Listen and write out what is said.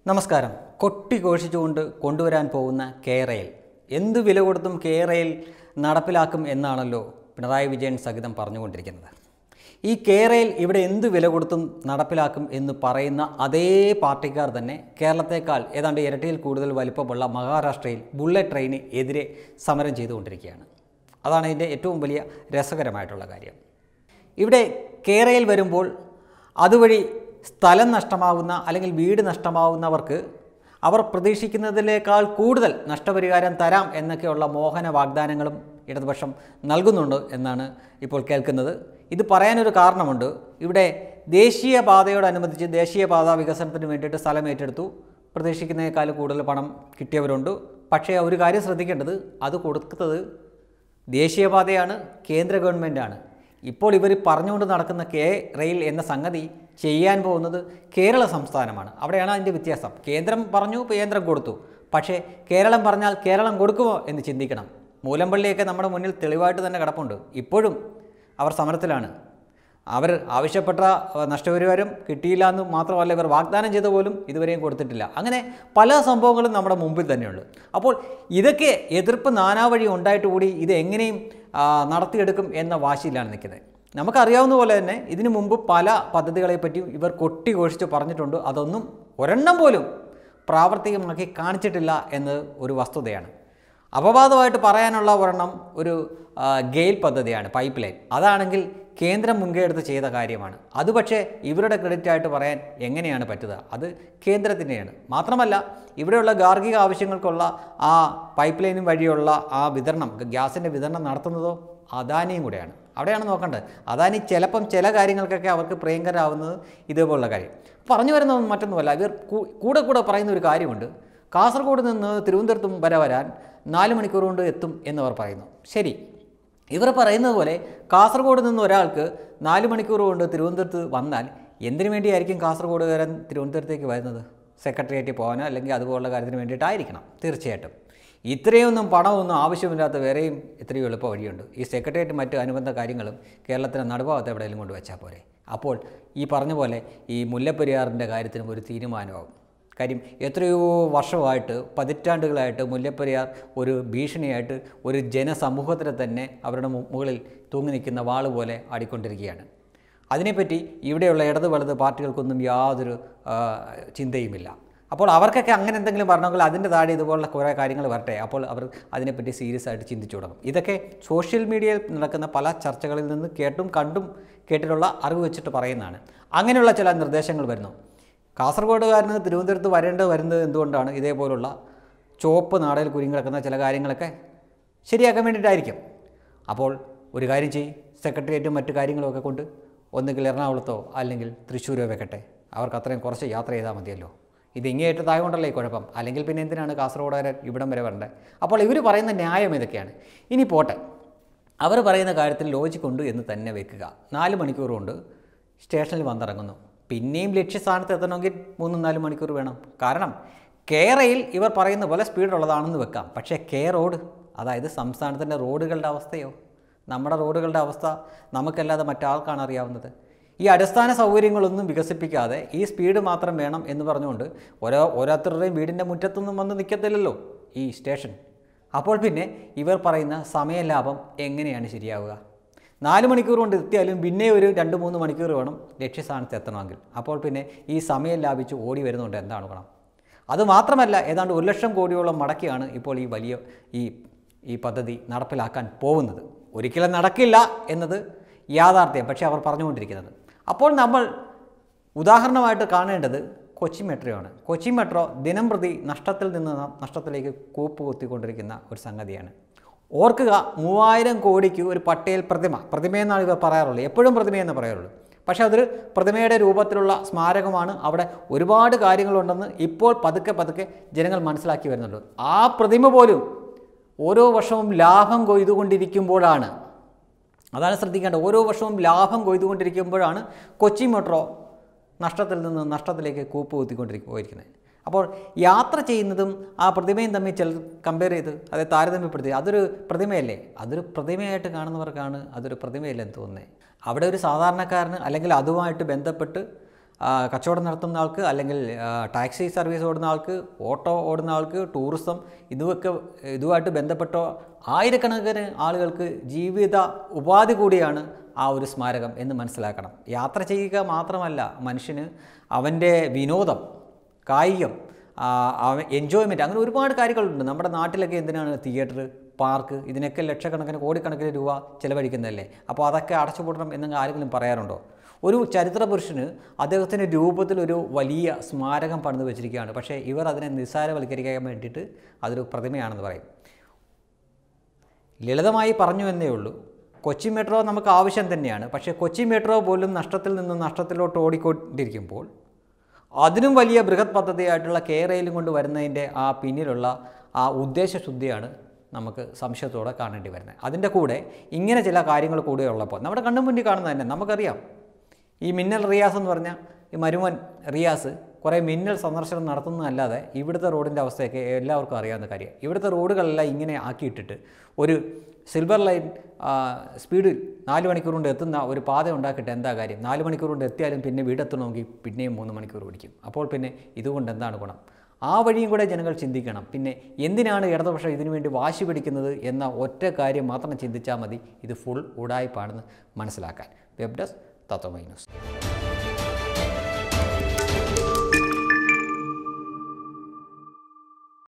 നമസ്കാരം. കൊട്ടിഘോഷിച്ചുകൊണ്ട് കൊണ്ടുവരാൻ പോകുന്ന കേരയിൽ എന്ത് വില കൊടുത്തും കേരയിൽ നടപ്പിലാക്കും എന്നാണല്ലോ പിണറായി വിജയൻ സഹിതം പറഞ്ഞുകൊണ്ടിരിക്കുന്നത്. ഈ കേരയിൽ ഇവിടെ എന്ത് വില കൊടുത്തും നടപ്പിലാക്കും എന്ന് പറയുന്ന അതേ പാർട്ടിക്കാർ തന്നെ കേരളത്തേക്കാൾ ഏതാണ്ട് ഇരട്ടിയിൽ കൂടുതൽ വലിപ്പമുള്ള മഹാരാഷ്ട്രയിൽ ബുള്ളറ്റ് ട്രെയിന് എതിരെ സമരം ചെയ്തുകൊണ്ടിരിക്കുകയാണ്. അതാണ് ഇതിൻ്റെ ഏറ്റവും വലിയ രസകരമായിട്ടുള്ള കാര്യം. ഇവിടെ കേരയിൽ വരുമ്പോൾ അതുവഴി സ്ഥലം നഷ്ടമാകുന്ന അല്ലെങ്കിൽ വീട് നഷ്ടമാകുന്നവർക്ക് അവർ പ്രതീക്ഷിക്കുന്നതിനേക്കാൾ കൂടുതൽ നഷ്ടപരിഹാരം തരാം എന്നൊക്കെയുള്ള മോഹന വാഗ്ദാനങ്ങളും ഇടതുപക്ഷം നൽകുന്നുണ്ട് എന്നാണ് ഇപ്പോൾ കേൾക്കുന്നത്. ഇത് പറയാനൊരു കാരണമുണ്ട്. ഇവിടെ ദേശീയപാതയോടനുബന്ധിച്ച് ദേശീയപാത വികസനത്തിന് വേണ്ടിയിട്ട് സ്ഥലം ഏറ്റെടുത്തു. പ്രതീക്ഷിക്കുന്നതിനേക്കാൾ കൂടുതൽ പണം കിട്ടിയവരുണ്ട്. പക്ഷേ ഒരു കാര്യം ശ്രദ്ധിക്കേണ്ടത്, അത് കൊടുക്കുന്നത് ദേശീയപാതയാണ്, കേന്ദ്ര ഗവൺമെൻറ്റാണ്. ഇപ്പോൾ ഇവർ പറഞ്ഞുകൊണ്ട് നടക്കുന്ന റെയിൽ എന്ന സംഗതി ചെയ്യാൻ പോകുന്നത് കേരള സംസ്ഥാനമാണ്. അവിടെയാണ് അതിൻ്റെ വ്യത്യാസം. കേന്ദ്രം പറഞ്ഞു, കേന്ദ്രം കൊടുത്തു. പക്ഷേ കേരളം പറഞ്ഞാൽ കേരളം കൊടുക്കുമോ എന്ന് ചിന്തിക്കണം. മൂലമ്പള്ളിയൊക്കെ നമ്മുടെ മുന്നിൽ തെളിവായിട്ട് തന്നെ കിടപ്പുണ്ട്. ഇപ്പോഴും അവർ സമരത്തിലാണ്. അവർ ആവശ്യപ്പെട്ട നഷ്ടപരിഹാരം കിട്ടിയില്ല എന്ന് മാത്രമല്ല, ഇവർ വാഗ്ദാനം ചെയ്ത പോലും ഇതുവരെയും കൊടുത്തിട്ടില്ല. അങ്ങനെ പല സംഭവങ്ങളും നമ്മുടെ മുമ്പിൽ തന്നെയുണ്ട്. അപ്പോൾ ഇതൊക്കെ എതിർപ്പ് നാനാവഴി ഉണ്ടായിട്ട് കൂടി ഇത് എങ്ങനെയും നടത്തിയെടുക്കും എന്ന വാശിയിലാണ് നിൽക്കുന്നത്. നമുക്കറിയാവുന്ന പോലെ തന്നെ ഇതിനു മുമ്പ് പല പദ്ധതികളെപ്പറ്റിയും ഇവർ കൊട്ടിഘോഷിച്ച് പറഞ്ഞിട്ടുണ്ട്. അതൊന്നും ഒരെണ്ണം പോലും പ്രാവർത്തികമാക്കി കാണിച്ചിട്ടില്ല എന്നത് ഒരു വസ്തുതയാണ്. അപവാദമായിട്ട് പറയാനുള്ള ഒരെണ്ണം ഒരു ഗെയിൽ പദ്ധതിയാണ്, പൈപ്പ് ലൈൻ. അതാണെങ്കിൽ കേന്ദ്രം മുൻകൈ എടുത്ത് ചെയ്ത കാര്യമാണ്. അത് പക്ഷേ ഇവരുടെ ക്രെഡിറ്റായിട്ട് പറയാൻ എങ്ങനെയാണ് പറ്റുക? അത് കേന്ദ്രത്തിൻ്റെയാണ്. മാത്രമല്ല, ഇവിടെയുള്ള ഗാർഹിക ആവശ്യങ്ങൾക്കുള്ള ആ പൈപ്പ് ലൈനും വഴിയുള്ള ആ വിതരണം, ഗ്യാസിൻ്റെ വിതരണം നടത്തുന്നതോ അദാനിയും കൂടെയാണ്. അവിടെയാണ് നോക്കേണ്ടത്. അദാനി ചിലപ്പം ചില കാര്യങ്ങൾക്കൊക്കെ അവർക്ക് പ്രിയങ്കരാവുന്നത് ഇതേപോലുള്ള കാര്യം. പറഞ്ഞു വരുന്നത് മറ്റൊന്നുമല്ല, ഇവർ കൂടെ പറയുന്ന ഒരു കാര്യമുണ്ട്. കാസർഗോഡ് നിന്ന് തിരുവനന്തപുരത്തും വരാൻ 4 മണിക്കൂർ കൊണ്ട് എത്തും എന്നവർ പറയുന്നു. ശരി, ഇവർ പറയുന്നത് പോലെ കാസർഗോഡ് നിന്ന് ഒരാൾക്ക് 4 മണിക്കൂർ കൊണ്ട് തിരുവനന്തപുരത്ത് വന്നാൽ എന്തിനു വേണ്ടിയായിരിക്കും കാസർഗോഡുകാരൻ തിരുവനന്തപുരത്തേക്ക് വരുന്നത്? സെക്രട്ടേറിയറ്റിൽ പോകാനോ അല്ലെങ്കിൽ അതുപോലുള്ള കാര്യത്തിന് വേണ്ടിയിട്ടായിരിക്കണം തീർച്ചയായിട്ടും. ഇത്രയൊന്നും പണമൊന്നും ആവശ്യമില്ലാത്ത വേറെയും എത്രയോ എളുപ്പ വഴിയുണ്ട്. ഈ സെക്രട്ടേറിയറ്റ് മറ്റ് അനുബന്ധ കാര്യങ്ങളും കേരളത്തിൻ്റെ നടുഭാഗത്ത് എവിടെയെങ്കിലും കൊണ്ട് വെച്ചാൽ പോരെ. അപ്പോൾ ഈ പറഞ്ഞ പോലെ ഈ മുല്ലപ്പെരിയാറിൻ്റെ കാര്യത്തിനും ഒരു തീരുമാനമാകും. കാര്യം എത്രയോ വർഷമായിട്ട്, പതിറ്റാണ്ടുകളായിട്ട് മുല്ലപ്പെരിയാർ ഒരു ഭീഷണിയായിട്ട് ഒരു ജനസമൂഹത്തിനെ തന്നെ അവരുടെ മുകളിൽ തൂങ്ങി നിൽക്കുന്ന വാള് പോലെ ആടിക്കൊണ്ടിരിക്കുകയാണ്. അതിനെപ്പറ്റി ഇവിടെയുള്ള ഇടത് വലത് പാർട്ടികൾക്കൊന്നും യാതൊരു ചിന്തയുമില്ല. അപ്പോൾ അവർക്കൊക്കെ അങ്ങനെ എന്തെങ്കിലും പറഞ്ഞെങ്കിൽ അതിൻ്റെ താഴെ ഇതുപോലുള്ള കുറേ കാര്യങ്ങൾ വരട്ടെ. അപ്പോൾ അവർ അതിനെപ്പറ്റി സീരിയസ് ആയിട്ട് ചിന്തിച്ചു തുടങ്ങും. ഇതൊക്കെ സോഷ്യൽ മീഡിയയിൽ നടക്കുന്ന പല ചർച്ചകളിൽ നിന്ന് കേട്ടും കണ്ടും കേട്ടിട്ടുള്ള അറിവ് വെച്ചിട്ട് പറയുന്നതാണ്. അങ്ങനെയുള്ള ചില നിർദ്ദേശങ്ങൾ വരുന്നു. കാസർഗോഡുകാരന് തിരുവനന്തപുരത്ത് വരുന്നത് എന്തുകൊണ്ടാണ്? ഇതേപോലുള്ള ചുവപ്പ് നാടയിൽ കുരുങ്ങിടക്കുന്ന ചില കാര്യങ്ങളൊക്കെ ശരിയാക്കാൻ വേണ്ടിയിട്ടായിരിക്കും. അപ്പോൾ ഒരു കാര്യം ചെയ്യും, സെക്രട്ടേറിയറ്റും മറ്റു കാര്യങ്ങളുമൊക്കെ കൊണ്ട് ഒന്നുകിൽ എറണാകുളത്തോ അല്ലെങ്കിൽ തൃശ്ശൂരോ വെക്കട്ടെ. അവർക്ക് അത്രയും കുറച്ച് യാത്ര ചെയ്താൽ മതിയല്ലോ. ഇത് ഇങ്ങേയറ്റ തായകൊണ്ടല്ലേ ഈ കുഴപ്പം. അല്ലെങ്കിൽ പിന്നെ എന്തിനാണ് കാസർഗോഡുകാരൻ ഇവിടം വരെ വരേണ്ടത്? അപ്പോൾ ഇവർ പറയുന്ന ന്യായം ഇതൊക്കെയാണ്. ഇനി പോട്ടെ, അവർ പറയുന്ന കാര്യത്തിൽ ലോജിക്കുണ്ട് എന്ന് തന്നെ വെക്കുക. 4 മണിക്കൂർ കൊണ്ട് സ്റ്റേഷനിൽ വന്നിറങ്ങുന്നു. പിന്നെയും ലക്ഷ്യസ്ഥാനത്ത് എത്തണമെങ്കിൽ 3-4 മണിക്കൂർ വേണം. കാരണം കേരയിൽ ഇവർ പറയുന്ന പോലെ സ്പീഡുള്ളതാണെന്ന് വെക്കാം. പക്ഷേ റോഡ്, അതായത് സംസ്ഥാനത്തിൻ്റെ റോഡുകളുടെ അവസ്ഥയോ? നമ്മുടെ റോഡുകളുടെ അവസ്ഥ നമുക്കല്ലാതെ മറ്റാർക്കാണ് അറിയാവുന്നത്? ഈ അടിസ്ഥാന സൗകര്യങ്ങളൊന്നും വികസിപ്പിക്കാതെ ഈ സ്പീഡ് മാത്രം വേണം എന്ന് പറഞ്ഞുകൊണ്ട് ഓരോരുത്തരുടെയും വീടിൻ്റെ മുറ്റത്തൊന്നും വന്ന് നിൽക്കത്തില്ലല്ലോ ഈ സ്റ്റേഷൻ. അപ്പോൾ പിന്നെ ഇവർ പറയുന്ന സമയലാഭം എങ്ങനെയാണ് ശരിയാവുക? 4 മണിക്കൂർ കൊണ്ട് എത്തിയാലും പിന്നെ ഒരു 2-3 മണിക്കൂർ വേണം ലക്ഷ്യസ്ഥാനത്ത് എത്തണമെങ്കിൽ. അപ്പോൾ പിന്നെ ഈ സമയം ലാഭിച്ച് ഓടി വരുന്നുണ്ട് എന്താണ് ഗുണം? അതുമാത്രമല്ല, ഏതാണ്ട് 1 ലക്ഷം കോടിയോളം മടക്കിയാണ് ഇപ്പോൾ ഈ വലിയ ഈ പദ്ധതി നടപ്പിലാക്കാൻ പോകുന്നത്. ഒരിക്കലും നടക്കില്ല എന്നത് യാഥാർത്ഥ്യം. പക്ഷേ അവർ പറഞ്ഞുകൊണ്ടിരിക്കുന്നത്. അപ്പോൾ നമ്മൾ ഉദാഹരണമായിട്ട് കാണേണ്ടത് കൊച്ചി മെട്രോയാണ്. കൊച്ചി മെട്രോ ദിനം പ്രതി നഷ്ടത്തിൽ നിന്ന് നഷ്ടത്തിലേക്ക് കൂപ്പ് കുത്തിക്കൊണ്ടിരിക്കുന്ന ഒരു സംഗതിയാണ്. ഓർക്കുക, 3000 കോടിക്ക് ഒരു പട്ടേൽ പ്രതിമയെന്നാണ് ഇവർ പറയാറുള്ളത്. എപ്പോഴും പ്രതിമയെന്ന് പറയാറുള്ളൂ. പക്ഷേ അതൊരു പ്രതിമയുടെ രൂപത്തിലുള്ള സ്മാരകമാണ്. അവിടെ ഒരുപാട് കാര്യങ്ങളുണ്ടെന്ന് ഇപ്പോൾ പതുക്കെ ജനങ്ങൾ മനസ്സിലാക്കി വരുന്നുണ്ട്. ആ പ്രതിമ പോലും ഓരോ വർഷവും ലാഭം കൊയ്തുകൊണ്ടിരിക്കുമ്പോഴാണ്, അതാണ് ശ്രദ്ധിക്കേണ്ടത്, ഓരോ വർഷവും ലാഭം കൊയ്തുകൊണ്ടിരിക്കുമ്പോഴാണ് കൊച്ചി മെട്രോ നഷ്ടത്തിൽ നിന്ന് നഷ്ടത്തിലേക്ക് കൂപ്പ് കുത്തിക്കൊണ്ടിരിക്കുന്നത്. അപ്പോൾ യാത്ര ചെയ്യുന്നതും ആ പ്രതിമയും തമ്മിൽ ചിലർ കമ്പയർ ചെയ്ത് അത് താരതമ്യപ്പെടുത്തി അതൊരു പ്രതിമയല്ലേ? അതൊരു പ്രതിമയായിട്ട് കാണുന്നവർക്കാണ് അതൊരു പ്രതിമയല്ലെന്ന് തോന്നുന്നത്. അവിടെ ഒരു സാധാരണക്കാരന് അല്ലെങ്കിൽ അതുമായിട്ട് ബന്ധപ്പെട്ട് കച്ചവടം നടത്തുന്ന ആൾക്ക്, അല്ലെങ്കിൽ ടാക്സി സർവീസ് ഓടുന്ന ആൾക്ക്, ഓട്ടോ ഓടുന്ന ആൾക്ക്, ടൂറിസം, ഇതുമായിട്ട് ബന്ധപ്പെട്ട ആയിരക്കണക്കിന് ആളുകൾക്ക് ജീവിത ഉപാധി കൂടിയാണ് ആ ഒരു സ്മാരകം എന്ന് മനസ്സിലാക്കണം. യാത്ര ചെയ്യുക മാത്രമല്ല മനുഷ്യന് അവൻ്റെ വിനോദം, കായികം, എൻജോയ്മെൻറ്റ്, അങ്ങനെ ഒരുപാട് കാര്യങ്ങളുണ്ട്. നമ്മുടെ നാട്ടിലൊക്കെ എന്തിനാണ് തിയേറ്റർ, പാർക്ക്, ഇതിനൊക്കെ ലക്ഷക്കണക്കിന് കോടിക്കണക്കിന് രൂപ ചിലവഴിക്കുന്നതല്ലേ. അപ്പോൾ അതൊക്കെ അടച്ചുപൂട്ടണം എന്ന് ആരെങ്കിലും പറയാറുണ്ടോ? ഒരു ചരിത്ര പുരുഷന് അദ്ദേഹത്തിൻ്റെ രൂപത്തിൽ ഒരു വലിയ സ്മാരകം പണിത് വെച്ചിരിക്കുകയാണ്. പക്ഷേ ഇവർ അതിനെ നിസ്സാരവൽക്കരിക്കാൻ വേണ്ടിയിട്ട് അതൊരു പ്രതിമയാണെന്ന് പറയും. ലളിതമായി പറഞ്ഞു എന്നേ ഉള്ളൂ. കൊച്ചി മെട്രോ നമുക്ക് ആവശ്യം തന്നെയാണ്. പക്ഷേ കൊച്ചി മെട്രോ പോലും നഷ്ടത്തിൽ നിന്ന് നഷ്ടത്തിലോട്ട് ഓടിക്കൊണ്ടിരിക്കുമ്പോൾ അതിനും വലിയ ബൃഹത് പദ്ധതിയായിട്ടുള്ള കേരളയിലും കൊണ്ട് വരുന്നതിൻ്റെ ആ പിന്നിലുള്ള ആ ഉദ്ദേശശുദ്ധിയാണ് നമുക്ക് സംശയത്തോടെ കാണേണ്ടി വരുന്നത്. അതിൻ്റെ കൂടെ ഇങ്ങനെ ചില കാര്യങ്ങൾ കൂടെ ഉള്ളപ്പോൾ നമ്മുടെ കണ്ണും മുന്നിൽ കാണുന്നത് തന്നെ നമുക്കറിയാം. ഈ മിന്നൽ റിയാസ് എന്ന് പറഞ്ഞാൽ ഈ മരുമൻ റിയാസ് കുറേ മിന്നൽ സന്ദർശനം നടത്തുന്നതല്ലാതെ ഇവിടുത്തെ റോഡിൻ്റെ അവസ്ഥയൊക്കെ എല്ലാവർക്കും അറിയാവുന്ന കാര്യം. ഇവിടുത്തെ റോഡുകളെല്ലാം ഇങ്ങനെ ആക്കിയിട്ടിട്ട് ഒരു സിൽവർ ലൈൻ സ്പീഡിൽ 4 മണിക്കൂർ കൊണ്ട് എത്തുന്ന ഒരു പാത ഉണ്ടാക്കിയിട്ട് എന്താ കാര്യം? 4 മണിക്കൂർ കൊണ്ട് എത്തിയാലും പിന്നെ വീടെത്തണമെങ്കിൽ പിന്നെയും 3 മണിക്കൂർ പിടിക്കും. അപ്പോൾ പിന്നെ ഇതുകൊണ്ട് എന്താണ് ഗുണം? ആ വഴിയും കൂടെ ജനങ്ങൾ ചിന്തിക്കണം. പിന്നെ എന്തിനാണ് ഇടതുപക്ഷം ഇതിനു വേണ്ടി വാശി പിടിക്കുന്നത് എന്ന ഒറ്റ കാര്യം മാത്രം ചിന്തിച്ചാൽ മതി. ഇത് ഫുൾ ഉഡായിപ്പാണെന്ന് മനസ്സിലാക്കാൻ. Web desk Tatwamayi news.